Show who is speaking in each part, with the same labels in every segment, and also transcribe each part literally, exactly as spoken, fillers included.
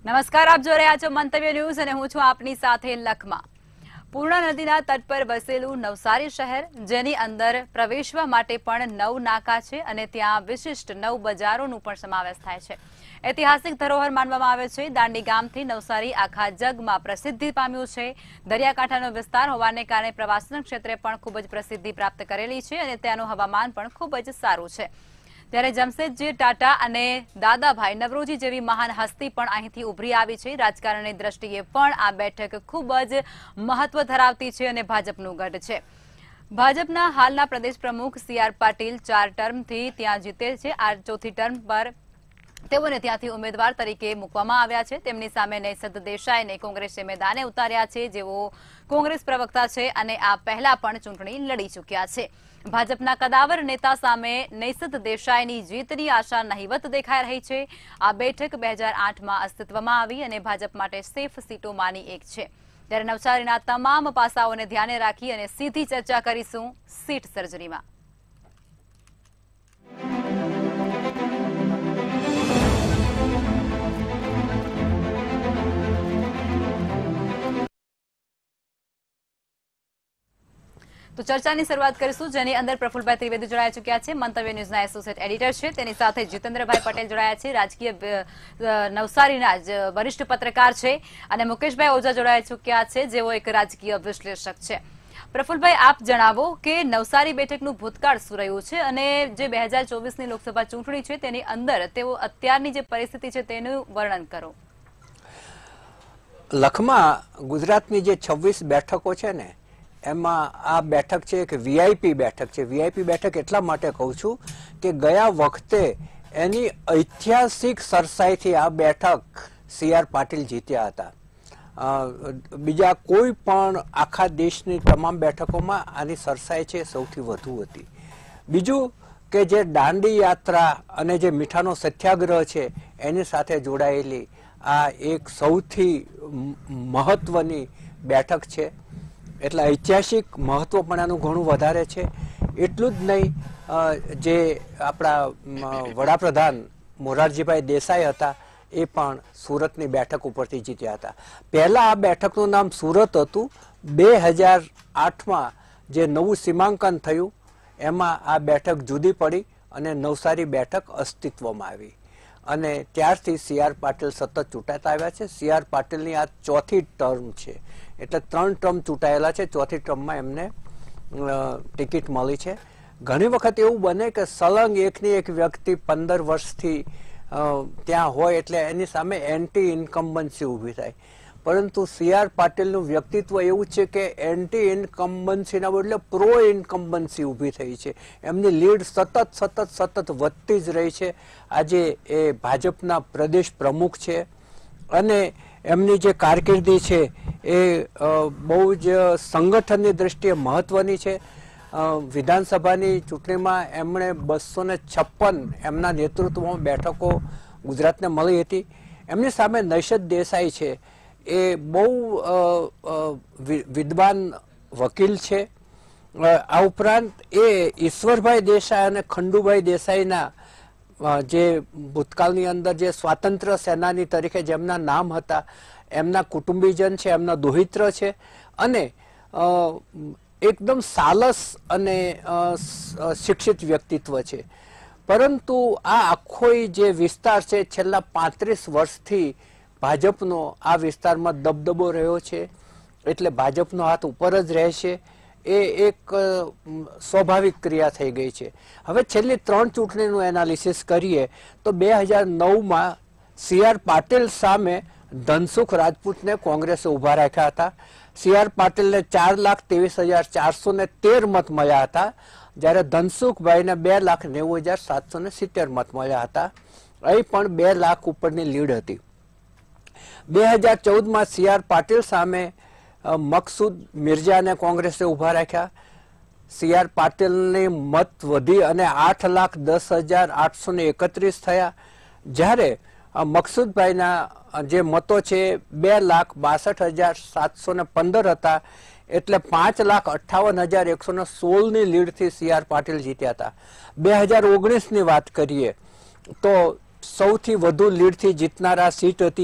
Speaker 1: નમસ્કાર, આપ જોઈ રહ્યા છો મંતવ્ય ન્યૂઝ અને હું છું આપની સાથે લખમાં। પૂર્ણા નદીના તટ પર વસેલું નવસારી શહેર, જેની અંદર પ્રવેશવા માટે પણ નવ નાકા છે અને ત્યાં વિશિષ્ટ નવ બજારોનો પણ સમાવેશ થાય છે। ઐતિહાસિક ધરોહર માનવામાં આવે છે। દાંડી ગામથી નવસારી આખા જગમાં પ્રસિદ્ધિ પામ્યું છે। દરિયાકાંઠાનો વિસ્તાર હોવાને કારણે પ્રવાસન ક્ષેત્રે પણ ખૂબ જ પ્રસિદ્ધિ પ્રાપ્ત કરેલી છે અને ત્યાંનું હવામાન પણ ખૂબ જ સારું છે। ત્યારે જમશેદજી ટાટા અને દાદાભાઈ નવરોજી જેવી મહાન હસ્તી પણ અહીંથી ઉભરી આવી છે। રાજકારણની દ્રષ્ટિએ પણ આ બેઠક ખૂબ જ મહત્વ ધરાવતી છે અને ભાજપનું ગઢ છે। ભાજપના હાલના પ્રદેશ પ્રમુખ સી આર પાટીલ ચાર ટર્મથી ત્યાં જીતે છે। આ ચોથી ટર્મ પર તેઓને ત્યાંથી ઉમેદવાર તરીકે મૂકવામાં આવ્યા છે। તેમની સામે નૈસદ દેસાઈને કોંગ્રેસે મેદાને ઉતાર્યા છે, જેઓ કોંગ્રેસ પ્રવક્તા છે અને આ પહેલા પણ ચૂંટણી લડી ચૂક્યા છે। ભાજપના કદાવર નેતા સામે નૈસદ દેસાઈની જીતની આશા નહિવત દેખાઈ રહી છે। આ બેઠક બે હજાર આઠમાં અસ્તિત્વમાં આવી અને ભાજપ માટે સેફ સીટોમાંની એક છે। ત્યારે નવસારીના તમામ પાસાઓને ધ્યાને રાખી અને સીધી ચર્ચા કરીશું સીટ સર્જરીમાં। તો ચર્ચાની શરૂઆત કરીશું, જેની અંદર પ્રફુલભાઈ ત્રિવેદી જોડાઈ ચૂક્યા છે, મંતવ્ય ન્યૂઝના એસોસિએટ એડિટર છે। તેની સાથે જીતેન્દ્રભાઈ પટેલ જોડાયા છે, રાજકીય નવસારીના જ વરિષ્ઠ પત્રકાર છે, અને મુકેશભાઈ ઓઝા જોડાઈ ચૂક્યા છે, જેઓ એક રાજકીય વિશ્લેષક છે। પ્રફુલભાઈ, આપ જણાવો કે નવસારી બેઠકનું ભૂતકાળ શું રહ્યું છે અને જે બે હજાર ચોવીસની લોકસભા ચૂંટણી છે તેની અંદર તેઓ અત્યારની જે પરિસ્થિતિ છે તેનું વર્ણન કરો।
Speaker 2: લખમાં ગુજરાતની જે છવ્વીસ બેઠકો છે ને, એમાં આ બેઠક છે એક વીઆઈપી બેઠક છે। વીઆઈપી બેઠક એટલા માટે કહું છું કે ગયા વખતે એની ઐતિહાસિક સરસાઈથી આ બેઠક સી આર પાટીલ જીત્યા હતા। બીજા કોઈ પણ આખા દેશની તમામ બેઠકોમાં આની સરસાઈ છે સૌથી વધુ હતી। બીજું કે જે દાંડી યાત્રા અને જે મીઠાનો સત્યાગ્રહ છે એની સાથે જોડાયેલી આ એક સૌથી મહત્વની બેઠક છે, એટલે ઐતિહાસિક મહત્વ પણ આનું ઘણું વધારે છે। એટલું જ નહીં, જે આપણા વડાપ્રધાન મોરારજીભાઈ દેસાઈ હતા એ પણ સુરતની બેઠક ઉપરથી જીત્યા હતા। પહેલા આ બેઠકનું નામ સુરત હતું। બે હજાર આઠમાં જે નવું સીમાંકન થયું એમાં આ બેઠક જુદી પડી અને નવસારી બેઠક અસ્તિત્વમાં આવી અને ત્યારથી સી આર પાટીલ સતત ચૂંટાતા આવ્યા છે। સી આર પાટીલની આ ચોથી ટર્મ છે, એટલે ત્રણ ટર્મ ચૂંટાયેલા છે, ચોથી ટર્મમાં એમને ટિકિટ મળી છે। ઘણી વખત એવું બને કે સળંગ એકની એક વ્યક્તિ પંદર વર્ષથી ત્યાં હોય એટલે એની સામે એન્ટી ઇન્કમ્બન્સી ઊભી થાય, પરંતુ સી આર પાટીલનું વ્યક્તિત્વ એવું છે કે એન્ટી ઇન્કમ્બન્સીના બદલે પ્રો ઇન્કમ્બન્સી ઊભી થઈ છે। એમની લીડ સતત સતત સતત વધતી જ રહી છે। આજે એ ભાજપના પ્રદેશ પ્રમુખ છે અને એમની જે કારકિર્દી છે એ બહુ જ સંગઠનની દ્રષ્ટિએ મહત્વની છે। વિધાનસભાની ચૂંટણીમાં એમણે બસો ને છપ્પન એમના નેતૃત્વમાં બેઠકો ગુજરાતને મળી હતી। એમની સામે નૈસદ દેસાઈ છે, એ બહુ વિદ્વાન વકીલ છે। આ ઉપરાંત એ ઈશ્વરભાઈ દેસાઈ અને ખંડુભાઈ દેસાઈના જે ભૂતકાળની અંદર જે સ્વાતંત્ર્ય સેનાની તરીકે જેમના નામ હતા એમના કુટુંબીજન છે, એમના દોહિત્ર છે અને એકદમ સાલસ અને શિક્ષિત વ્યક્તિત્વ છે। પરંતુ આ આખો જે વિસ્તાર છે છેલ્લા પાંત્રીસ વર્ષથી ભાજપનો આ વિસ્તારમાં દબદબો રહ્યો છે, એટલે ભાજપનો હાથ ઉપર જ રહેશે એ એક સ્વાભાવિક ક્રિયા થઈ ગઈ છે। હવે છેલ્લી ત્રણ ચૂંટણીનું એનાલિસિસ કરીએ તો બે હજાર નવમાં સી આર પાટીલ સામે ધનસુખ રાજપૂતને કોંગ્રેસે ઉભા રાખ્યા હતા। સી આર પાટીલને ચાર લાખ ત્રેવીસ હજાર ચારસો ને તેર મત મળ્યા હતા, જ્યારે ધનસુખભાઈને બે લાખ નેવું હજાર સાતસો ને સિત્તેર મત મળ્યા હતા। અહીં પણ બે લાખ ઉપરની લીડ હતી। બે હજાર ચૌદમાં સી આર પાટીલ સામે મકસૂદ મિર્જાને કોંગ્રેસે ઉભા રાખ્યા। સી આર પાટીલની મત વધી અને આઠ લાખ દસ હજાર આઠસો ને એકત્રીસ થયા, જ્યારે મકસૂદભાઈના જે મતો છે બે લાખ બાસઠ હજાર સાતસો ને પંદર હતા, એટલે પાંચ લાખ અઠ્ઠાવન હજાર એકસો ને સોળની લીડથી સી આર પાટીલ જીત્યા હતા। બે હજાર ઓગણીસની વાત કરીએ તો સૌથી વધુ લીડથી જીતનારા સીટ હતી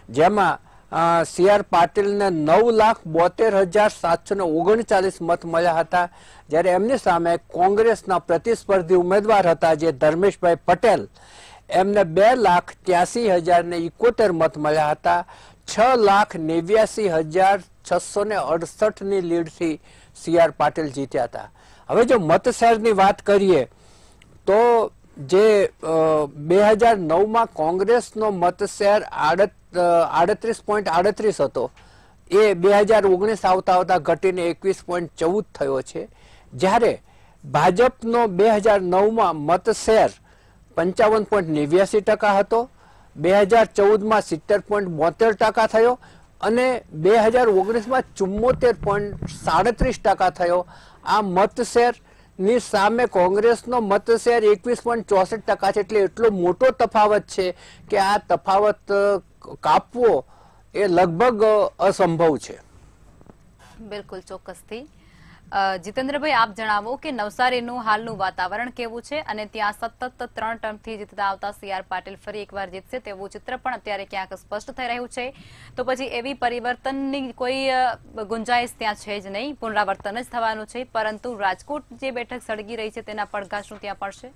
Speaker 2: જેમાં સી આર પાટીલને નવ લાખ બોતેર હજાર સાતસો ને ઓગણચાલીસ મત મળ્યા હતા, જ્યારે એમની સામે કોંગ્રેસના પ્રતિસ્પર્ધી ઉમેદવાર હતા જે ધર્મેશભાઈ પટેલ, એમને બે લાખ ત્યાસી હજાર ને ઇકોતેર મત મળ્યા હતા. છ લાખ નેવ્યાસી હજાર છસો ને અડસઠ ની લીડથી સી આર પાટીલ જીત્યા હતા. હવે જો મતશેરની વાત કરીએ તો જે બે હજાર નવ માં કોંગ્રેસનો મતશેર આડત્રીસ પોઈન્ટ આડત્રીસ હતો, એ બે હજાર ઓગણીસ આવતા આવતા ઘટીને એકવીસ પોઈન્ટ ચૌદ થયો છે, જ્યારે ભાજપનો બે હજાર નવ માં મતશેર પંચાવન પોઈન્ટ નેવ્યાસી ટકા હતો, બે હજાર ચૌદ માં સિત્તેર પોઈન્ટ બોતેર ટકા થયો અને બે હજાર ઓગણીસ માં ચુમ્મોતેર પોઈન્ટ સાડત્રીસ ટકા થયો. આ મતશેર ની સામે કોંગ્રેસનો મતશેર એકવીસ પોઈન્ટ ચોસઠ ટકા છે, એટલે એટલો મોટો તફાવત છે કે આ તફાવત કાપવો એ લગભગ અસંભવ છે.
Speaker 1: બિલકુલ, ચોક્કસથી. જીતેન્દ્રભાઈ, આપ જણાવો કે નવસારીનું હાલનું વાતાવરણ કેવું છે અને ત્યાં સતત ત્રણ ટર્મથી જીતતા આવતા સી આર પાટીલ ફરી એકવાર જીતશે તેવું ચિત્ર પણ અત્યારે ક્યાંક સ્પષ્ટ થઈ રહ્યું છે, તો પછી એવી પરિવર્તનની કોઈ ગુંજાઈશ ત્યાં છે જ નહીં, પુનરાવર્તન જ થવાનું છે, પરંતુ રાજકોટ જે બેઠક સળગી રહી છે તેના પડઘા શું ત્યાં પડશે?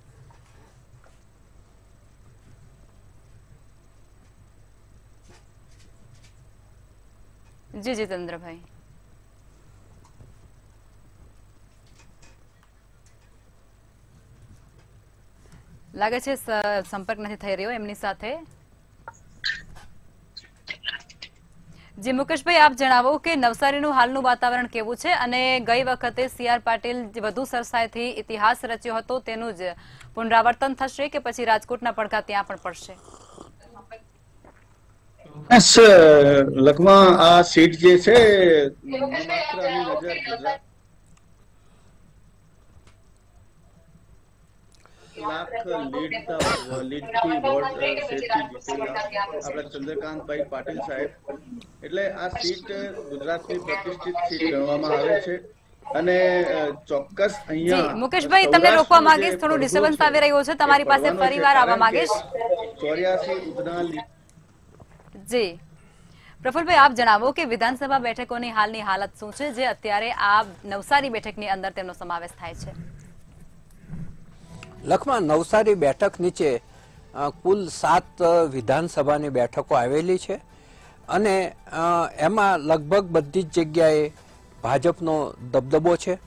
Speaker 1: જી જીતેન્દ્રભાઈ. લાગે છે સંપર્ક નથી થઈ રહ્યો એમની સાથે. જી મુકેશભાઈ, આપ જણાવો કે નવસારીનું હાલનું વાતાવરણ કેવું છે અને ગઈ વખતે સી આર પાટીલ વધુ સરસાઈથી ઇતિહાસ રચ્યો હતો તેનું જ પુનરાવર્તન થશે કે પછી રાજકોટના પડઘા ત્યાં પણ પડશે?
Speaker 3: લખમાં આ સીટ જે છે માત્ર નજર ગુજરાત લાખ લીડ લીડથી વોર્ડ સેટથી જીતેલા આપણા ચંદ્રકાંતભાઈ પાટીલ સાહેબ, એટલે આ સીટ ગુજરાતની પ્રતિષ્ઠિત સીટ ગણવામાં આવે છે અને ચોક્કસ અહીંયા
Speaker 1: મુકેશભાઈ તમને રોકવા માંગીશ, થોડું ડિસ્ટર્બન્સ આવી રહ્યું છે, તમારી પાસે ફરીવાર આવવા માંગીશ.
Speaker 3: ચોર્યાસી ઉધના
Speaker 1: જી પ્રફુલભાઈ, આપ જણાવો કે વિધાનસભા બેઠકોની હાલની હાલત શું છે જે અત્યારે આ નવસારી બેઠકની અંદર તેમનો સમાવેશ થાય છે?
Speaker 2: લખમાં નવસારી બેઠક નીચે કુલ સાત વિધાનસભાની બેઠકો આવેલી છે અને એમાં લગભગ બધી જ જગ્યાએ ભાજપનો દબદબો છે.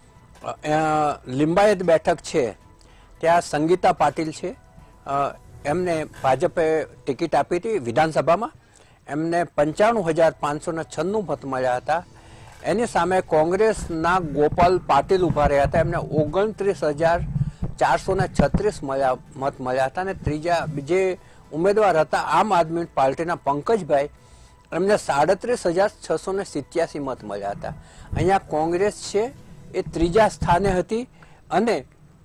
Speaker 2: લિંબાયત બેઠક છે ત્યાં સંગીતા પાટીલ છે, એમને ભાજપે ટિકિટ આપી હતી વિધાનસભામાં, એમને પંચાણું હજાર પાંચસો ને છન્નું મત મળ્યા હતા. એની સામે કોંગ્રેસના ગોપાલ પાટીલ ઉભા રહ્યા હતા, એમને ઓગણત્રીસ હજાર ચારસો ને છત્રીસ મળ્યા મત મળ્યા હતા અને ત્રીજા જે ઉમેદવાર હતા આમ આદમી પાર્ટીના પંકજભાઈ, એમને સાડત્રીસ હજાર છસો ને સિત્યાસી મત મળ્યા હતા. અહીંયા કોંગ્રેસ છે એ ત્રીજા સ્થાને હતી અને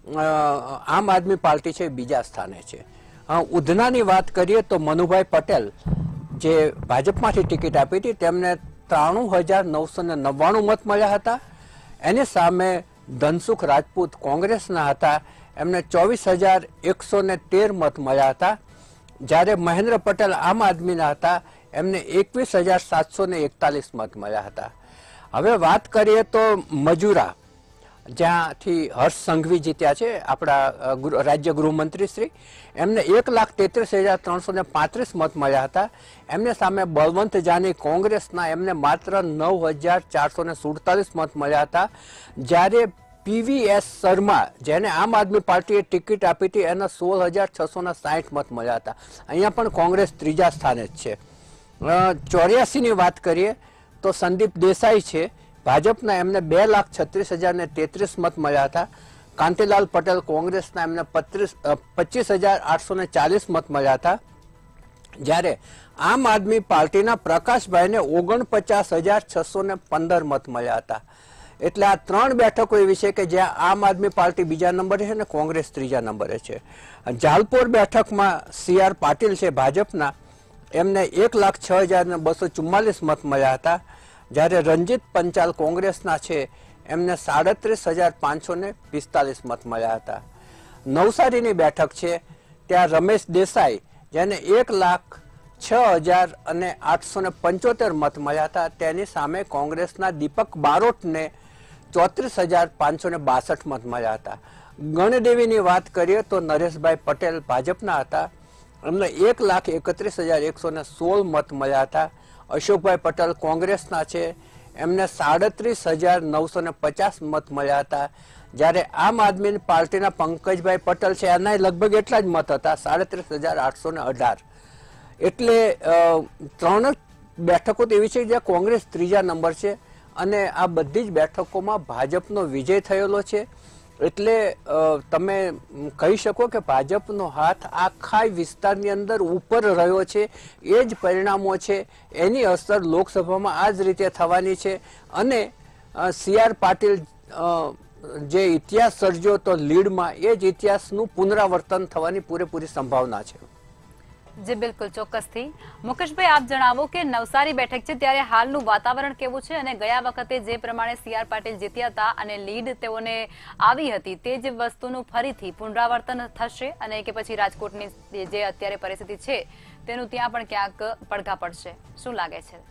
Speaker 2: આમ આદમી પાર્ટી છે બીજા સ્થાને છે. ઉધનાની વાત કરીએ તો મનુભાઈ પટેલ જે ભાજપમાંથી ટિકિટ આપી હતી તેમને ત્રાણું હજાર નવસો ને નવ્વાણું મત મળ્યા હતા. એની સામે ધનસુખ રાજપૂત કોંગ્રેસના હતા, એમને ચોવીસ હજાર એકસો ને તેર મત મળ્યા હતા, જ્યારે મહેન્દ્ર પટેલ આમ આદમીના હતા, એમને એકવીસ હજાર સાતસો ને એકતાલીસ મત મળ્યા હતા. હવે વાત કરીએ તો મજૂરા, જ્યાંથી હર્ષ સંઘવી જીત્યા છે આપણા રાજ્ય ગૃહમંત્રી શ્રી, એમને એક લાખ તેત્રીસ હજાર ત્રણસો ને પાંત્રીસ મત મળ્યા હતા. એમને સામે બળવંત જાની કોંગ્રેસના, એમને માત્ર નવ હજાર ચારસો ને સુડતાલીસ મત મળ્યા હતા, જ્યારે પીવી એસ શર્મા જેને આમ આદમી પાર્ટીએ ટિકિટ આપી હતી એના સોળ હજાર છસો ને સાહીઠ મત મળ્યા હતા. અહીંયા પણ કોંગ્રેસ ત્રીજા સ્થાને જ છે. ચોર્યાસી ની વાત કરીએ તો સંદીપ દેસાઈ છે ભાજપના, એમને બે લાખ છત્રીસ હજાર ને તેત્રીસ મત મળ્યા હતા. કાંતિલાલ પટેલ કોંગ્રેસના, એમને પત્રીસ પચીસ હજાર આઠસો ને ચાલીસ મત મળ્યા હતા, જ્યારે આમ આદમી પાર્ટીના પ્રકાશભાઈને ઓગણપચાસ હજાર છસો ને પંદર મત મળ્યા હતા. એટલે આ ત્રણ બેઠકો એવી છે કે જ્યાં આમ આદમી પાર્ટી બીજા નંબરે છે અને કોંગ્રેસ ત્રીજા નંબરે છે. જાલપોર બેઠકમાં સી આર પાટીલ છે ભાજપના, એમને એક લાખ છ હજાર ને બસો ચુમ્માલીસ મત મળ્યા હતા, જ્યારે રંજીત પંચાલ કોંગ્રેસના છે એમને સાડત્રીસ હજાર પાંચસો ને પિસ્તાલીસ મત મળ્યા હતા. નવસારીની બેઠક છે ત્યાં રમેશ દેસાઈ જેને એક લાખ છ હજાર અને આઠસો ને પંચોતેર મત મળ્યા હતા. તેની સામે કોંગ્રેસના દીપક બારોટને ચોત્રીસ હજાર પાંચસો ને બાસઠ મત મળ્યા હતા. ગણદેવીની વાત કરીએ તો નરેશભાઈ પટેલ ભાજપના હતા, એમને એક લાખ એકત્રીસ હજાર એકસો ને સોળ મત મળ્યા હતા. અશોકભાઈ પટેલ કોંગ્રેસના છે, એમને સાડત્રીસ હજાર નવસો ને પચાસ મત મળ્યા હતા. જ્યારે આમ આદમી પાર્ટીના પંકજભાઈ પટેલ છે, એના લગભગ એટલા જ મત હતા, સાડત્રીસ હજાર આઠસો ને અઢાર. એટલે ત્રણ બેઠકો તો એવી છે જ્યાં કોંગ્રેસ ત્રીજા નંબર છે અને આ બધી જ બેઠકોમાં ભાજપનો વિજય થયેલો છે. એટલે તમે કહી શકો કે ભાજપનો હાથ આખા વિસ્તારની અંદર ઉપર રહ્યો છે. એ જ પરિણામો છે, એની અસર લોકસભામાં આ જ રીતે થવાની છે. અને સી આર પાટીલ જે ઇતિહાસ સર્જ્યો તો લીડમાં, એ જ ઇતિહાસનું પુનરાવર્તન થવાની પૂરેપૂરી સંભાવના છે.
Speaker 1: જી બિલકુલ, ચોક્કસથી. મુકેશભાઈ, આપ જણાવો કે નવસારી બેઠક છે ત્યારે હાલનું વાતાવરણ કેવું છે અને ગયા વખતે જે પ્રમાણે સી આર પાટીલ જીત્યા હતા અને લીડ તેઓને આવી હતી, તે જ વસ્તુનું ફરીથી પુનરાવર્તન થશે અને કે પછી રાજકોટની જે અત્યારે પરિસ્થિતિ છે તેનું ત્યાં પણ ક્યાંક પડઘા પડશે, શું લાગે છે?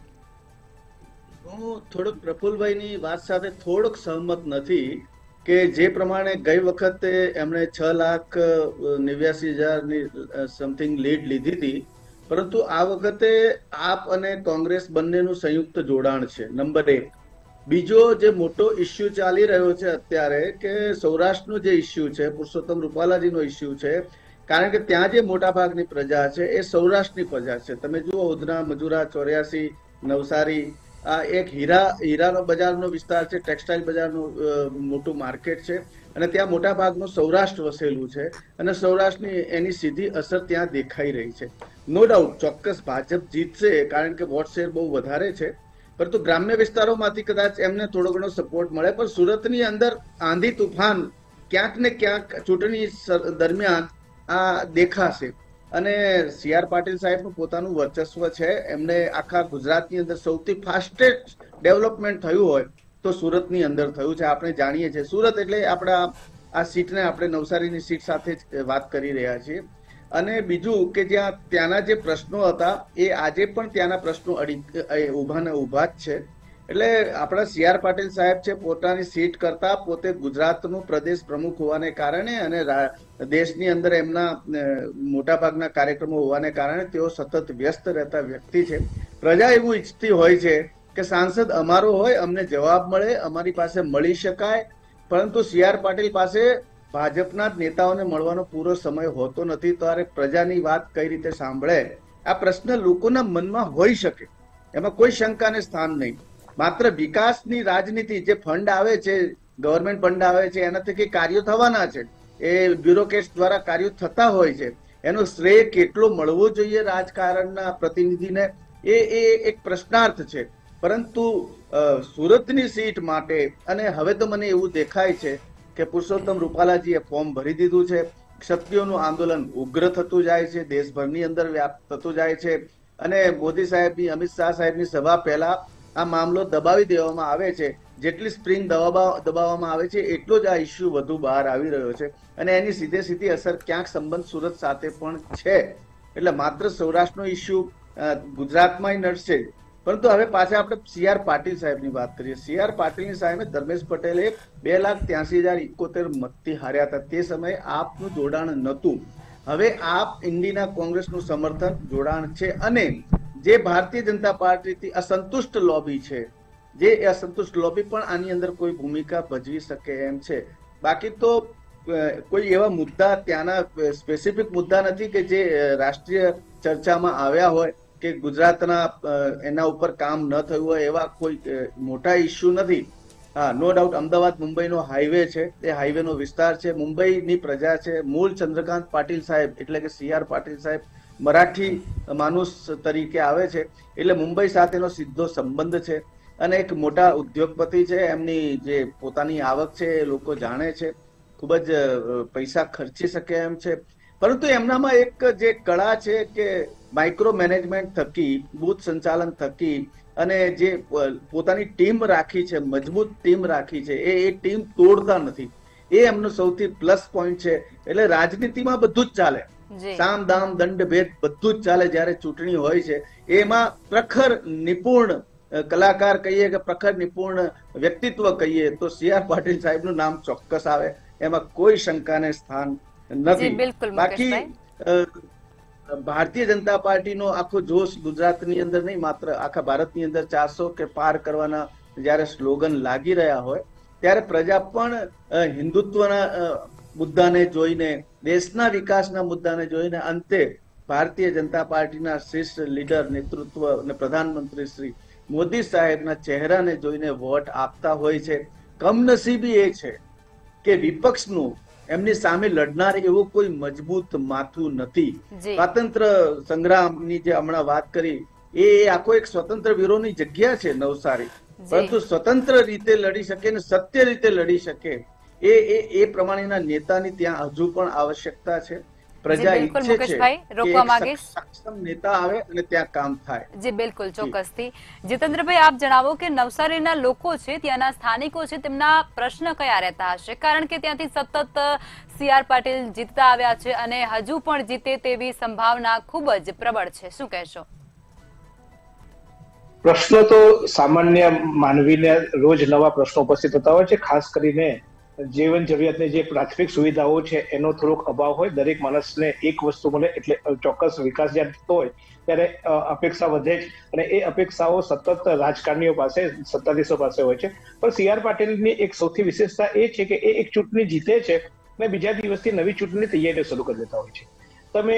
Speaker 3: હું થોડુંક પ્રફુલભાઈની વાત સાથે થોડુંક સહમત નથી કે જે પ્રમાણે ગઈ વખતે એમણે છ લાખ નેવ્યાસી હજારની સમથિંગ લીડ લીધી હતી, પરંતુ આ વખતે આપ અને કોંગ્રેસ બંનેનું સંયુક્ત જોડાણ છે, નંબર એક. બીજો જે મોટો ઇસ્યુ ચાલી રહ્યો છે અત્યારે કે સૌરાષ્ટ્રનો જે ઇસ્યુ છે, પુરુષોત્તમ રૂપાલાજીનો ઇસ્યુ છે, કારણ કે ત્યાં જે મોટા ભાગની પ્રજા છે એ સૌરાષ્ટ્રની પ્રજા છે. તમે જુઓ, ઉધના, મજુરા, ચોર્યાસી, નવસારી, આ એક હીરા હીરાનો બજારનો વિસ્તાર છે, ટેક્સટાઇલ બજારનું મોટું માર્કેટ છે અને ત્યાં મોટા ભાગનું સૌરાષ્ટ્ર વસેલું છે અને સૌરાષ્ટ્રની એની સીધી અસર ત્યાં દેખાઈ રહી છે. નો ડાઉટ ચોક્કસ ભાજપ જીતશે કારણ કે વોટ શેર બહુ વધારે છે, પરંતુ ગ્રામ્ય વિસ્તારોમાંથી કદાચ એમને થોડો ઘણો સપોર્ટ મળે. પણ સુરતની અંદર આંધી તુફાન ક્યાંક ને ક્યાંક ચૂંટણી દરમિયાન આ દેખાશે અને સી આર પાટીલ સાહેબનું પોતાનું વર્ચસ્વ છે. એમને આખા ગુજરાતની અંદર સૌથી ફાસ્ટેસ્ટ ડેવલપમેન્ટ થયું હોય તો સુરતની અંદર થયું છે. આપણે જાણીએ છીએ સુરત એટલે આપણા આ સીટને આપણે નવસારીની સીટ સાથે જ વાત કરી રહ્યા છીએ. અને બીજું કે જ્યાં ત્યાંના જે પ્રશ્નો હતા એ આજે પણ ત્યાંના પ્રશ્નો અડી ઉભા ને ઉભા જ છે. એટલે આપણા સી આર પાટીલ સાહેબ છે, પોતાની સીટ કરતા પોતે ગુજરાતનું પ્રદેશ પ્રમુખ હોવાને કારણે અને દેશની અંદર એમના મોટાભાગના કાર્યક્રમો હોવાને કારણે તેઓ સતત વ્યસ્ત રહેતા વ્યક્તિ છે. પ્રજા એવું ઈચ્છતી હોય છે કે સાંસદ અમારો હોય, અમને જવાબ મળે, અમારી પાસે મળી શકાય, પરંતુ સી આર પાટીલ પાસે ભાજપના જ નેતાઓને મળવાનો પૂરો સમય હોતો નથી. તો આ પ્રજાની વાત કઈ રીતે સાંભળે? આ પ્રશ્ન લોકોના મનમાં હોઈ શકે, એમાં કોઈ શંકાને સ્થાન નહીં. માત્ર વિકાસની રાજનીતિ, જે ફંડ આવે છે, ગવર્મેન્ટ ફંડ આવે છે, એના થકી કાર્યો થવાના છે, એ બ્યુરોક્રેટ્સ દ્વારા કાર્યો થતા હોય છે, એનો શ્રેય કેટલો મળવો જોઈએ રાજકારણના પ્રતિનિધિને એ એ એક પ્રશ્નાર્થ છે. પરંતુ સુરતની સીટ માટે અને હવે તો મને એવું દેખાય છે કે પુરુષોત્તમ રૂપાલાજીએ ફોર્મ ભરી દીધું છે. ક્ષત્રિયોનું આંદોલન ઉગ્ર થતું જાય છે, દેશભરની અંદર વ્યાપ્ત થતું જાય છે અને મોદી સાહેબની, અમિત શાહ સાહેબની સભા પહેલા આ મામલો દબાવી દેવામાં આવે છે. જેટલી સ્પ્રિંગ દબાવવામાં આવે છે એટલો જ આ ઇસ્યુ વધુ બહાર આવી રહ્યો છે અને એની સીધે સીધી અસર ક્યાંક સંબંધ સુરત સાથે પણ છે. એટલે માત્ર સૌરાષ્ટ્રનો ઇસ્યુ ગુજરાતમાં નડશે. પરંતુ હવે પાછા આપણે સી આર પાટીલ સાહેબની વાત કરીએ. સી આર પાટીલની સામે ધર્મેશ પટેલે બે લાખ ત્યાસી હજાર ઇકોતેર મતથી હાર્યા હતા. તે સમયે આપનું જોડાણ નહોતું. હવે આપ ઇન્ડિયના કોંગ્રેસનું સમર્થન જોડાણ છે અને જે ભારતીય જનતા પાર્ટીથી અસંતુષ્ટ લોબી છે, જે અસંતુષ્ટ લોબી પણ આની અંદર કોઈ ભૂમિકા ભજવી શકે એમ છે. બાકી તો કોઈ એવા મુદ્દા ત્યાંના સ્પેસિફિક મુદ્દા નથી કે જે રાષ્ટ્રીય ચર્ચામાં આવ્યા હોય કે ગુજરાતના એના ઉપર કામ ન થયું હોય, એવા કોઈ મોટા ઇસ્યુ નથી. હા, નો ડાઉટ અમદાવાદ મુંબઈનો હાઈવે છે, એ હાઈવેનો વિસ્તાર છે, મુંબઈની પ્રજા છે. મૂળ ચંદ્રકાંત પાટીલ સાહેબ એટલે કે સી આર પાટીલ સાહેબ મરાઠી માનુસ તરીકે આવે છે, એટલે મુંબઈ સાથેનો સીધો સંબંધ છે અને એક મોટા ઉદ્યોગપતિ છે. એમની જે પોતાની આવક છે એ લોકો જાણે છે, ખૂબ જ પૈસા ખર્ચી શકે એમ છે. પરંતુ એમનામાં એક જે કળા છે કે માઇક્રો મેનેજમેન્ટ થકી, બૂથ સંચાલન થકી અને જે પોતાની ટીમ રાખી છે, મજબૂત ટીમ રાખી છે, એ એ ટીમ તોડતા નથી. એ એમનો સૌથી પ્લસ પોઈન્ટ છે. એટલે રાજનીતિમાં બધું જ ચાલે, સામ દામ દંડ ભેદ બધું જ ચાલે જ્યારે ચૂંટણી હોય છે. એમાં પ્રખર નિપુણ કલાકાર કહીએ કે પ્રખર નિપુણ વ્યક્તિત્વ કહીએ તો સી આર પાટીલ સાહેબનું નામ ચોક્કસ આવે, એમાં કોઈ શંકાને સ્થાન નથી. બાકી ભારતીય જનતા પાર્ટીનો આખો જોશ ગુજરાતની અંદર નહીં, માત્ર આખા ભારતની અંદર ચારસો કે પાર કરવાના જયારે સ્લોગન લાગી રહ્યા હોય ત્યારે પ્રજા પણ હિન્દુત્વના મુદ્દાને જોઈને, દેશના વિકાસના મુદ્દાને જોઈને અંતે ભારતીય જનતા પાર્ટીના શ્રેષ્ઠ લીડર, નેતૃત્વ અને પ્રધાનમંત્રી શ્રી મોદી સાહેબના ચહેરાને જોઈને વોટ આપતા હોય છે. કમનસીબી એ છે કે વિપક્ષનું એમની સામે લડનાર એવું કોઈ મજબૂત માથું નથી. સ્વાતંત્ર્ય સંગ્રામની જે હમણાં વાત કરી એ આખો એક સ્વતંત્ર વીરોની જગ્યા છે નવસારી, પરંતુ સ્વતંત્ર રીતે લડી શકે ને સત્ય રીતે લડી શકે એ એ પ્રમાણેના નેતાની ત્યાં હજુ પણ આવશ્યકતા છે. પ્રજા ઈચ્છે છે કે સક્ષમ નેતા આવે અને ત્યાં કામ થાય.
Speaker 1: જી બિલકુલ, ચોક્કસથી. જીતેન્દ્રભાઈ, આપ જણાવો કે નવસારીના લોકો છે, ત્યાંના સ્થાનિકો છે, તેમના પ્રશ્ન કયા રહેતા હશે? કારણ કે ત્યાંથી સતત સી આર પાટીલ જીતતા આવ્યા છે અને હજુ પણ જીતે તેવી સંભાવના ખૂબ જ પ્રબળ છે. શું કહેશો?
Speaker 4: પ્રશ્નો તો સામાન્ય માનવીને રોજ નવા પ્રશ્નો ઉપસ્થિત થતા હોય છે. ખાસ કરીને જીવન જરૂરિયાતની જે પ્રાથમિક સુવિધાઓ છે એનો થોડોક અભાવ હોય. દરેક માણસને એક વસ્તુ મળે એટલે ચોક્કસ વિકાસ જ્યારે થતો હોય ત્યારે અપેક્ષા વધે જ, અને એ અપેક્ષાઓ સતત રાજકારણીઓ પાસે, સત્તાધીશો પાસે હોય છે. પણ સી આર પાટીલની એક સૌથી વિશેષતા એ છે કે એ એક ચૂંટણી જીતે છે અને બીજા દિવસથી નવી ચૂંટણીની તૈયારીઓ શરૂ કરી દેતા હોય છે. તમે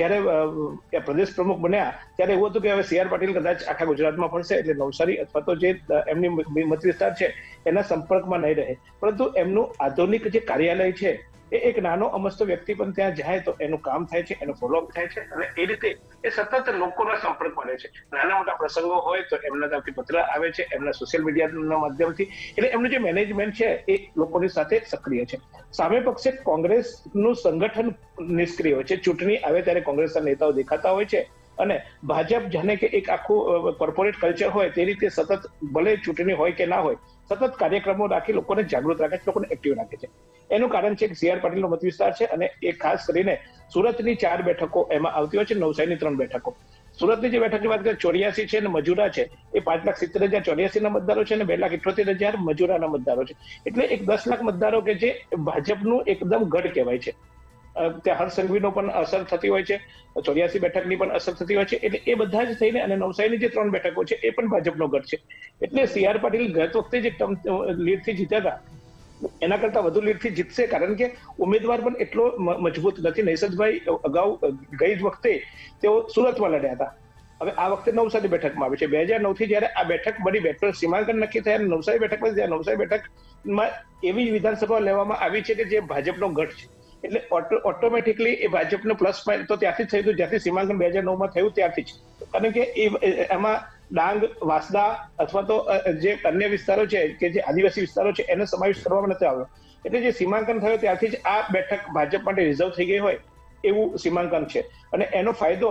Speaker 4: જયારે પ્રદેશ પ્રમુખ બન્યા ત્યારે એવું હતું કે હવે સી આર પાટીલ કદાચ આખા ગુજરાતમાં ફરશે એટલે નવસારી અથવા તો જે એમની મત વિસ્તાર છે એના સંપર્કમાં નહીં રહે, પરંતુ એમનું આધુનિક જે કાર્યાલય છે એ એક નાનો અમસ્તો વ્યક્તિ પણ ત્યાં જાય તો એનું કામ થાય છે, એનું ફોલોઅપ થાય છે અને એ રીતે એ સતત લોકોના સંપર્કમાં રહે છે. નાના મોટા પ્રસંગો હોય તો એમના તરફથી પત્ર આવે છે, એમના સોશિયલ મીડિયાના માધ્યમથી, એટલે એમનું જે મેનેજમેન્ટ છે એ લોકોની સાથે સક્રિય છે. સામે પક્ષે કોંગ્રેસનું સંગઠન નિષ્ક્રિય હોય છે. ચૂંટણી આવે ત્યારે કોંગ્રેસના નેતાઓ દેખાતા હોય છે અને ભાજપ જાણે કે એક આખું કોર્પોરેટ કલ્ચર હોય તે રીતે સતત ભલે ચૂંટણી હોય કે ના હોય સતત કાર્યક્રમો રાખી લોકોને જાગૃત રાખે છે, લોકોને એક્ટિવ રાખે છે. એનું કારણ છે કે સી આર પાટીલનો મત વિસ્તાર છે અને એ ખાસ કરીને સુરતની ચાર બેઠકો એમાં આવતી હોય છે, નવસારીની ત્રણ બેઠકો. સુરતની જે બેઠકની વાત કરીએ ચોર્યાસી છે અને મજૂરા છે એ પાંચ લાખ સિત્તેર હજાર ચોર્યાસી ના મતદારો છે અને બે લાખ ઇઠોતેર હજાર મજૂરાના મતદારો છે. એટલે એક દસ લાખ મતદારો કે જે ભાજપનું એકદમ ગઢ કહેવાય છે. ત્યાં હર્ષ સંઘવીનો પણ અસર થતી હોય છે, ચોર્યાસી બેઠકની પણ અસર થતી હોય છે. એટલે એ બધા જ થઈને અને નવસારીની જે ત્રણ બેઠકો છે એ પણ ભાજપનો ગઢ છે. એટલે સી આર પાટીલ ગત વખતે જે લીડથી જીત્યા હતા એના કરતા વધુ લીડથી જીતશે, કારણ કે ઉમેદવાર પણ એટલો મજબૂત નથી. નૈસદભાઈ અગાઉ ગઈ જ વખતે તેઓ સુરતમાં લડ્યા હતા, હવે આ વખતે નવસારી બેઠકમાં આવે છે. બે હજાર નવ થી જયારે આ બેઠક બની, બેઠક સીમાંકન નક્કી થયા નવસારી બેઠકમાં, જ્યારે નવસારી બેઠકમાં એવી વિધાનસભા લેવામાં આવી છે કે જે ભાજપનો ગઢ છે. એટલે ઓટોમેટિકલી એ ભાજપનો પ્લસ પોઈન્ટ તો ત્યાંથી જ થયું હતું જ્યાંથી સીમાંકન બે હજાર નવ માં થયું ત્યારથી જ, કારણ કે એમાં ડાંગ, વાંસદા અથવા તો જે અન્ય વિસ્તારો છે કે જે આદિવાસી વિસ્તારો છે એને સમાવેશ કરવામાં નથી આવ્યો. એટલે જે સીમાંકન થયો ત્યારથી જ આ બેઠક ભાજપ માટે રિઝર્વ થઈ ગઈ હોય એવું સીમાંકન છે અને એનો ફાયદો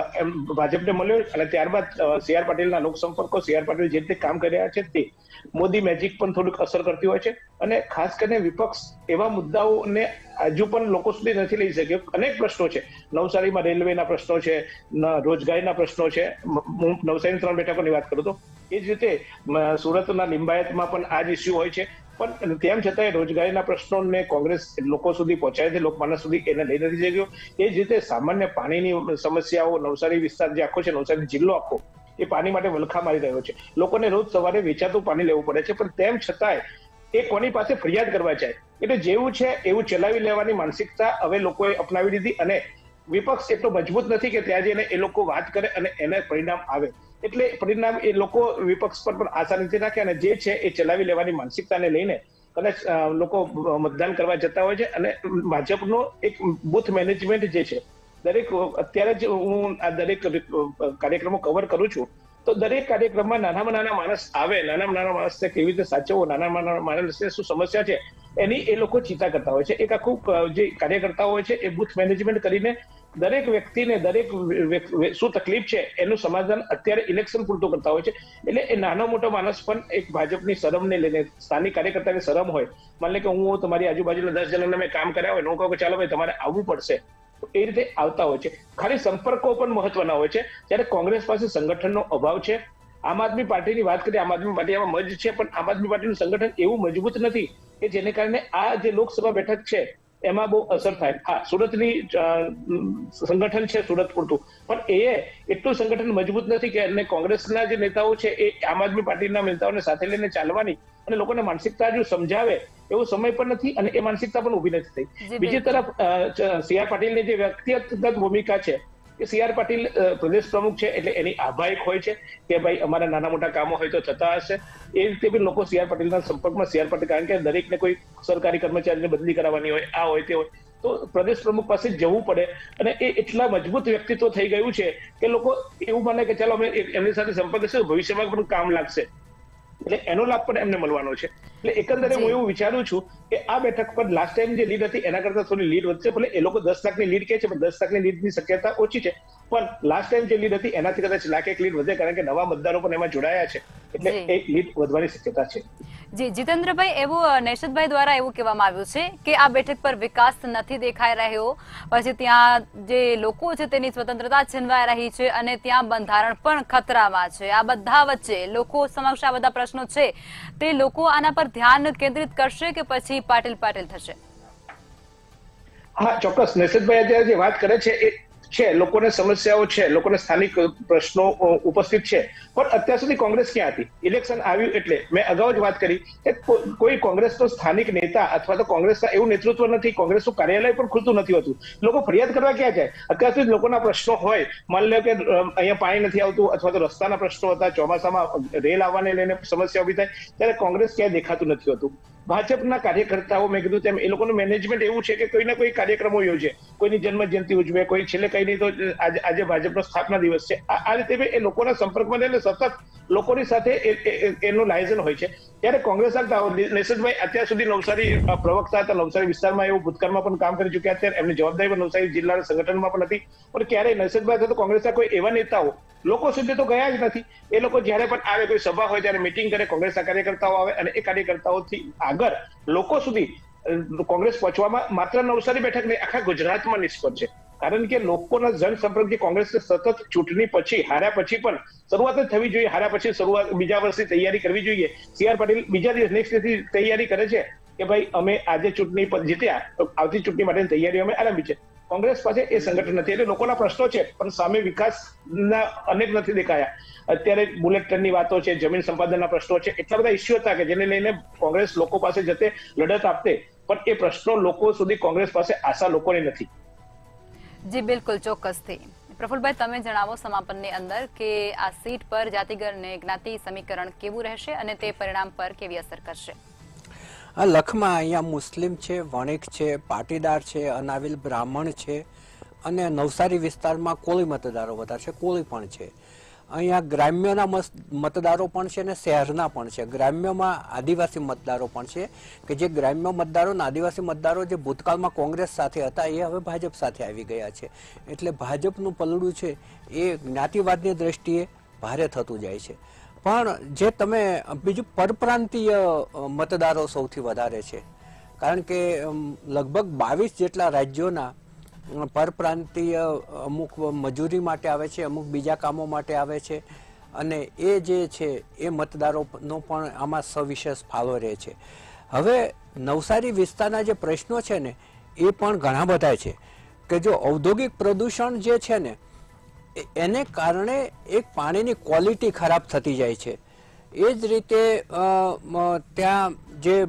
Speaker 4: ભાજપને મળ્યો. અને ત્યારબાદ સી આર પાટીલના લોકસંપર્કો, સી આર પાટીલ જે રીતે કામ કરી રહ્યા છે તે મોદી મેજિક પણ થોડુંક અસર કરતી હોય છે. અને ખાસ કરીને વિપક્ષ એવા મુદ્દાઓને હજુ પણ લોકો સુધી નથી લઈ શક્યો. અનેક પ્રશ્નો છે, નવસારીમાં રેલવેના પ્રશ્નો છે, રોજગારીના પ્રશ્નો છે. હું નવસારીની ત્રણ બેઠકોની વાત કરું તો એ જ રીતે સુરતના લિંબાયતમાં પણ આ જ ઇસ્યુ હોય છે. પણ તેમ છતાંય રોજગારીના પ્રશ્નોને કોંગ્રેસ લોકો સુધી પહોંચાડે છે, લોકમાનસ સુધી એને લઈ નથી શક્યો. એ જ રીતે સામાન્ય પાણીની સમસ્યાઓ, નવસારી વિસ્તાર જે આખો છે, નવસારી જિલ્લો આખો એ પાણી માટે વલખા મારી રહ્યો છે. લોકોને રોજ સવારે વેચાતું પાણી લેવું પડે છે, પણ તેમ છતાંય એ કોની પાસે ફરિયાદ કરવા જાય. એટલે જેવું છે એવું ચલાવી લેવાની માનસિકતા હવે લોકોએ અપનાવી લીધી અને વિપક્ષ એટલો મજબૂત નથી કે ત્યાં જઈને એ લોકો વાત કરે અને એને પરિણામ આવે. એટલે પરિણામ એ લોકો વિપક્ષ પર પણ આશા નથી રાખે અને જે છે એ ચલાવી લેવાની માનસિકતાને લઈને કદાચ લોકો મતદાન કરવા જતા હોય છે. અને ભાજપનો એક બુથ મેનેજમેન્ટ જે છે, દરેક અત્યારે જ હું આ દરેક કાર્યક્રમો કવર કરું છું તો દરેક કાર્યક્રમમાં નાનામાં નાના માણસ આવે, નાનામાં નાના માણસને કેવી રીતે સાચવવો, નાનામાં નાના માણસને શું સમસ્યા છે એની એ લોકો ચિંતા કરતા હોય છે. એક આખું જે કાર્યકર્તાઓ હોય છે એ બુથ મેનેજમેન્ટ કરીને દરેક વ્યક્તિને દરેક શું તકલીફ છે એનું સમાધાન અત્યારે ઇલેક્શન પૂરતું કરતા હોય છે. એટલે એ નાનો મોટો માણસ પણ એક ભાજપની શરમને લઈને, સ્થાનિક કાર્યકર્તાની શરમ હોય, માની લે કે હું તમારી આજુબાજુના દસ જણાને મેં કામ કર્યા હોય, હું કહું કે ચાલો ભાઈ તમારે આવવું પડશે, એ રીતે આવતા હોય છે. ખાલી સંપર્કો પણ મહત્વના હોય છે. જ્યારે કોંગ્રેસ પાસે સંગઠનનો અભાવ છે. આમ આદમી પાર્ટીની વાત કરીએ, આમ આદમી પાર્ટી આમાં મર્જ છે, પણ આમ આદમી પાર્ટીનું સંગઠન એવું મજબૂત નથી કે જેને કારણે આ જે લોકસભા બેઠક છે એમાં બહુ અસર થાય. હા, સુરતની સંગઠન છે સુરત પૂરતું, પણ એ એટલું સંગઠન મજબૂત નથી કે અને કોંગ્રેસના જે નેતાઓ છે એ આમ આદમી પાર્ટીના નેતાઓને સાથે લઈને ચાલવાની અને લોકોને માનસિકતા જો સમજાવે એવો સમય પણ નથી અને એ માનસિકતા પણ ઉભી નથી થઈ. બીજી તરફ સી આર પાટીલની જે વ્યક્તિગત ભૂમિકા છે કે સી આર પાટીલ પ્રદેશ પ્રમુખ છે એટલે એની આભાયક હોય છે કે ભાઈ અમારા નાના મોટા કામો હોય તો થતા હશે. એ રીતે બી લોકો સી આર પાટીલના સંપર્કમાં સી આર પાટીલ, કારણ કે દરેકને કોઈ સરકારી કર્મચારીને બદલી કરાવવાની હોય, આ હોય તે હોય, તો પ્રદેશ પ્રમુખ પાસે જવું પડે અને એ એટલા મજબૂત વ્યક્તિત્વ થઈ ગયું છે કે લોકો એવું માને કે ચાલો અમે એમની સાથે સંપર્ક કરશું, ભવિષ્યમાં પણ કામ લાગશે. એટલે એનો લાભ પણ એમને મળવાનો છે. એટલે એકંદરે હું એવું વિચારું છું કે આ બેઠક પર લાસ્ટ ટાઈમ જે લીડ હતી એના કરતા થોડી લીડ વધશે. ભલે એ લોકો દસ લાખની લીડ કહે છે, પણ દસ લાખની લીડની શક્યતા ઓછી છે. પણ લાસ્ટ ટાઈમ જે લીડ હતી એનાથી કદાચ લાખ એક લીડ વધે, કારણ કે નવા મતદારો પણ એમાં જોડાયા છે, એટલે એક લીડ વધવાની શક્યતા છે.
Speaker 1: જી જીતેન્દ્રભાઈ, એવું નેશદભાઈ દ્વારા એવું કહેવામાં આવ્યું છે કે આ બેઠક પર વિકાસ નથી દેખાઈ રહ્યો, પછી ત્યાં જે લોકો છે તેની સ્વતંત્રતા છીનવાઈ રહી છે અને ત્યાં બંધારણ પણ ખતરામાં છે. આ બધા વચ્ચે લોકો સમક્ષ આ બધા પ્રશ્નો છે, તે લોકો આના પર ધ્યાન કેન્દ્રિત કરશે કે પછી પાટીલ પાટીલ થશે?
Speaker 4: હા, ચોક્કસ. નેશદભાઈ અત્યારે જે વાત કરે છે એ છે, લોકોને સમસ્યાઓ છે, લોકોને સ્થાનિક પ્રશ્નો ઉપસ્થિત છે, પણ અત્યાર સુધી કોંગ્રેસ ક્યાં હતી? ઇલેક્શન આવ્યું એટલે મેં અગાઉ જ વાત કરી કે કોઈ કોંગ્રેસનો સ્થાનિક નેતા અથવા તો કોંગ્રેસના એવું નેતૃત્વ નથી, કોંગ્રેસનું કાર્યાલય પણ ખુલતું નથી હોતું. લોકો ફરિયાદ કરવા ક્યાં જાય? અત્યાર સુધી લોકોના પ્રશ્નો હોય, માની લો કે અહીંયા પાણી નથી આવતું અથવા તો રસ્તાના પ્રશ્નો હતા, ચોમાસામાં રેલ આવવાને લઈને સમસ્યા ઉભી થાય, ત્યારે કોંગ્રેસ ક્યાંય દેખાતું નથી હોતું. ભાજપના કાર્યકર્તાઓ, મેં કીધું તેમ, એ લોકોનું મેનેજમેન્ટ એવું છે કે કોઈના કોઈ કાર્યક્રમો યોજે, કોઈની જન્મ જયંતિ ઉજવે, કોઈ છેલ્લે કઈ નહીં તો આજે આજે ભાજપનો સ્થાપના દિવસ છે. આ રીતે એ લોકોના સંપર્કમાં એટલે સતત લોકોની સાથે એનું લાયઝન હોય છે. ત્યારે કોંગ્રેસ નેશદભાઈ અત્યાર સુધી નવસારી પ્રવક્તા હતા, નવસારી વિસ્તારમાં એવું ભૂતકાળમાં પણ કામ કરી ચુક્યા છે, એમની જવાબદારી પણ નવસારી જિલ્લાના સંગઠનમાં પણ હતી. પણ ક્યારેય નેશદભાઈ અથવા કોંગ્રેસના કોઈ એવા નેતાઓ લોકો સુધી તો ગયા જ નથી. એ લોકો જયારે પણ આવે, કોઈ સભા હોય ત્યારે મિટિંગ કરે, કોંગ્રેસના કાર્યકર્તાઓ આવે અને એ કાર્યકર્તાઓથી આગળ લોકો સુધી કોંગ્રેસ પહોંચવામાં માત્ર નવસારી બેઠક નહીં, આખા ગુજરાતમાં નિષ્ફળ છે. કારણ કે લોકોના જનસંપર્ક જે કોંગ્રેસને સતત ચૂંટણી પછી, હાર્યા પછી પણ શરૂઆત જ થવી જોઈએ, હાર્યા પછી શરૂઆત બીજા વર્ષની તૈયારી કરવી જોઈએ. સી આર પાટીલ બીજા દિવસ નેક્સ્ટ ડેથી તૈયારી કરે છે કે ભાઈ અમે આજે ચૂંટણી જીત્યા, આવતી ચૂંટણી માટેની તૈયારીઓ અમે આરંભી છે. કોંગ્રેસ પાસે એ સંગઠન નથી, એટલે લોકોના પ્રશ્નો છે પણ સામે વિકાસના અનેક નથી દેખાયા. અત્યારે બુલેટ ટ્રેનની વાતો છે, જમીન સંપાદનના પ્રશ્નો છે, એટલા બધા ઇસ્યુ હતા કે જેને લઈને કોંગ્રેસ લોકો પાસે જતે લડત આપતે, પણ એ પ્રશ્નો લોકો સુધી કોંગ્રેસ પાસે આશા લોકોની નથી.
Speaker 1: જી બિલકુલ, ચોક્કસથી. પ્રફુલભાઈ, તમે જણાવો સમાપનની અંદર કે આ સીટ પર જાતિગત અને જ્ઞાતિ સમીકરણ કેવું રહેશે અને તે પરિણામ પર કેવી અસર કરશે?
Speaker 2: આ લખમાં અહીંયા મુસ્લિમ છે, વણિક છે, પાટીદાર છે, અનાવિલ બ્રાહ્મણ છે અને નવસારી વિસ્તારમાં કોળી મતદારો વધારે છે, કોળી પણ છે. અહીંયા ગ્રામ્યના મતદારો પણ છે અને શહેરના પણ છે. ગ્રામ્યમાં આદિવાસી મતદારો પણ છે કે જે ગ્રામ્ય મતદારો અને આદિવાસી મતદારો જે ભૂતકાળમાં કોંગ્રેસ સાથે હતા એ હવે ભાજપ સાથે આવી ગયા છે. એટલે ભાજપનું પલડું છે એ જ્ઞાતિવાદની દ્રષ્ટિએ ભારે થતું જાય છે. પણ જે તમે બીજું પરપ્રાંતીય મતદારો સૌથી વધારે છે, કારણ કે લગભગ બાવીસ જેટલા રાજ્યોના પરપ્રાંતીય અમુક મજૂરી માટે આવે છે, અમુક બીજા કામો માટે આવે છે અને એ જે છે એ મતદારોનો પણ આમાં સવિશેષ ફાળો રહે છે. હવે નવસારી વિસ્તારના જે પ્રશ્નો છે ને એ પણ ઘણા બધા છે કે જો ઔદ્યોગિક પ્રદૂષણ જે છે ને એને કારણે એક પાણીની ક્વોલિટી ખરાબ થતી જાય છે. એ જ રીતે ત્યાં જે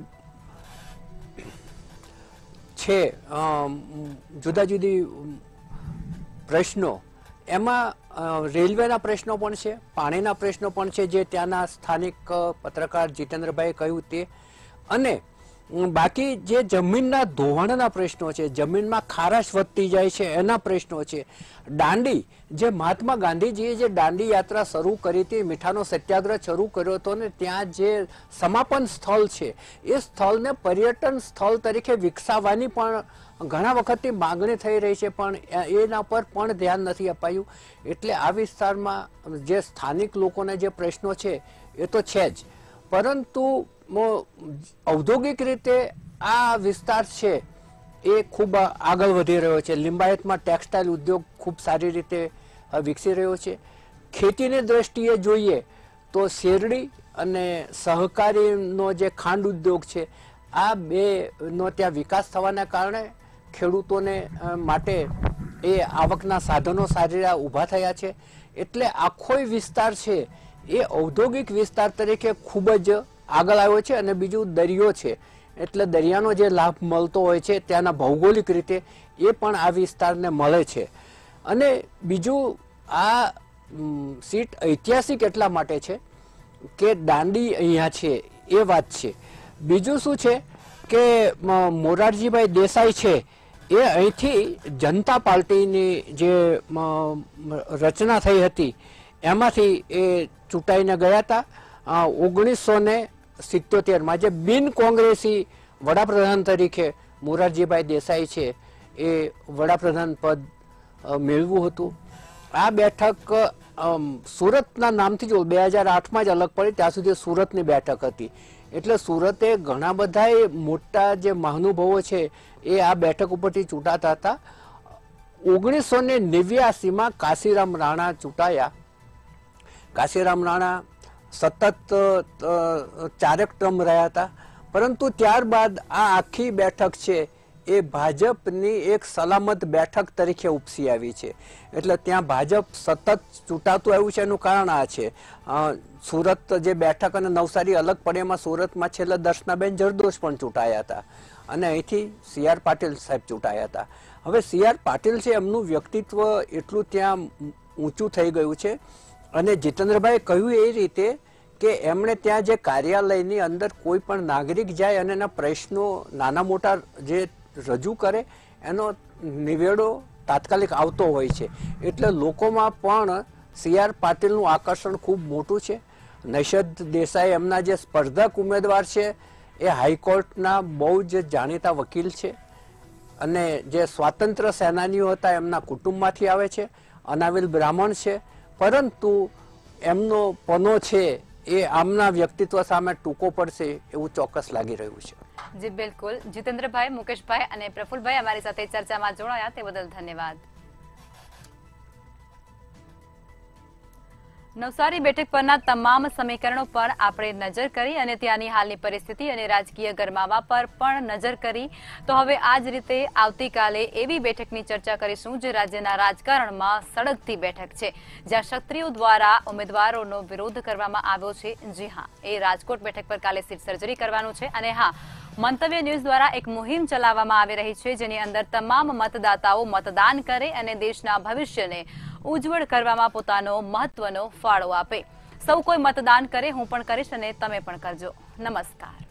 Speaker 2: છે જુદા જુદી પ્રશ્નો, એમાં રેલવેના પ્રશ્નો પણ છે, પાણીના પ્રશ્નો પણ છે જે ત્યાંના સ્થાનિક પત્રકાર જીતેન્દ્રભાઈએ કહ્યું તે, અને બાકી જે જમીનના ધોવાણના પ્રશ્નો છે, જમીનમાં ખારાશ વધતી જાય છે એના પ્રશ્નો છે. દાંડી, જે મહાત્મા ગાંધીજીએ જે દાંડી યાત્રા શરૂ કરી હતી, મીઠાનો સત્યાગ્રહ શરૂ કર્યો હતો ને ત્યાં જે સમાપન સ્થળ છે એ સ્થળને પર્યટન સ્થળ તરીકે વિકસાવવાની પણ ઘણા વખતથી માગણી થઈ રહી છે, પણ એના પર પણ ધ્યાન નથી અપાયું. એટલે આ વિસ્તારમાં જે સ્થાનિક લોકોના જે પ્રશ્નો છે એ તો છે જ, પરંતુ ઔદ્યોગિક રીતે આ વિસ્તાર છે એ ખૂબ આગળ વધી રહ્યો છે. લિંબાયતમાં ટેક્સટાઇલ ઉદ્યોગ ખૂબ સારી રીતે વિકસી રહ્યો છે. ખેતીની દ્રષ્ટિએ જોઈએ તો શેરડી અને સહકારીનો જે ખાંડ ઉદ્યોગ છે આ બેનો ત્યાં વિકાસ થવાના કારણે ખેડૂતોને માટે એ આવકના સાધનો સારી ઊભા થયા છે. એટલે આખો વિસ્તાર છે એ ઔદ્યોગિક વિસ્તાર તરીકે ખૂબ જ આગળ આવ્યો છે. અને બીજું દરિયો છે એટલે દરિયાનો જે લાભ મળતો હોય છે ત્યાંના ભૌગોલિક રીતે એ પણ આ વિસ્તારને મળે છે. અને બીજું આ સીટ ઐતિહાસિક એટલા માટે છે કે દાંડી અહીંયા છે એ વાત છે. બીજું શું છે કે મોરારજીભાઈ દેસાઈ છે એ અહીંથી જનતા પાર્ટીની જે રચના થઈ હતી એમાંથી એ ચૂંટાઈને ગયા હતા. ઓગણીસો ને સિત્યોતેરમાં જે બિન કોંગ્રેસી વડાપ્રધાન તરીકે મોરારજીભાઈ દેસાઈ છે એ વડાપ્રધાન પદ મેળવ્યું હતું. આ બેઠક સુરતના નામથી જો બે હજાર આઠમાં જ અલગ પડી, ત્યાં સુધી સુરતની બેઠક હતી. એટલે સુરતે ઘણા બધા મોટા જે મહાનુભાવો છે એ આ બેઠક ઉપરથી ચૂંટાતા હતા. ઓગણીસો ને નેવ્યાસીમાં કાશીરામ રાણા ચૂંટાયા. કાશીરામ રાણા સતત ચારેક ટર્મ રહ્યા હતા, પરંતુ ત્યારબાદ આ આખી બેઠક છે એ ભાજપની એક સલામત બેઠક તરીકે ઉપસી આવી છે. એટલે ત્યાં ભાજપ સતત ચૂંટાતું આવ્યું છે. એનું કારણ આ છે સુરત જે બેઠક અને નવસારી અલગ પડે એમાં સુરતમાં છેલ્લે દર્શનાબેન જરદોશ પણ ચૂંટાયા હતા અને અહીંથી સી આર પાટીલ સાહેબ ચૂંટાયા હતા. હવે સી આર પાટીલ છે એમનું વ્યક્તિત્વ એટલું ત્યાં ઊંચું થઈ ગયું છે. અને જીતેન્દ્રભાઈએ કહ્યું એ રીતે કે એમણે ત્યાં જે કાર્યાલયની અંદર કોઈ પણ નાગરિક જાય અને એના પ્રશ્નો નાના મોટા જે રજૂ કરે એનો નિવેડો તાત્કાલિક આવતો હોય છે. એટલે લોકોમાં પણ સી આર પાટીલનું આકર્ષણ ખૂબ મોટું છે. નૈષદ દેસાઈ એમના જે સ્પર્ધક ઉમેદવાર છે એ હાઈકોર્ટના બહુ જ જાણીતા વકીલ છે અને જે સ્વાતંત્ર્ય સેનાનીઓ હતા એમના કુટુંબમાંથી આવે છે. અનાવિલ બ્રાહ્મણ છે, પરંતુ એમનો પનો છે એ આમના વ્યક્તિત્વ સામે ટૂંકો પડશે એવું ચોક્કસ લાગી રહ્યું છે.
Speaker 1: જી બિલકુલ. જીતેન્દ્રભાઈ, મુકેશભાઈ અને પ્રફુલભાઈ અમારી સાથે ચર્ચામાં જોડાયા તે બદલ ધન્યવાદ. નવસારી બેઠક પરના તમામ સમીકરણો પર આપણે નજર કરી અને ત્યાંની હાલની પરિસ્થિતિ અને રાજકીય ગરમાવા પર પણ નજર કરી. તો હવે આ જ રીતે આવતીકાલે એવી બેઠકની ચર્ચા કરીશું જે રાજ્યના રાજકારણમાં સળગતી બેઠક છે, જ્યાં ક્ષત્રિયો દ્વારા ઉમેદવારોનો વિરોધ કરવામાં આવ્યો છે. જી હા, એ રાજકોટ બેઠક પર કાલે સીટ સર્જરી કરવાનું છે. અને હા, મંતવ્ય ન્યૂઝ દ્વારા એક મુહિમ ચલાવવામાં આવી રહી છે જેની અંદર તમામ મતદાતાઓ મતદાન કરે અને દેશના ભવિષ્યને ઉજ્જવળ કરવામાં પોતાનો મહત્વનો ફાળો આપે. સૌ કોઈ મતદાન કરે, હું પણ કરીશ અને તમે પણ કરજો. નમસ્કાર.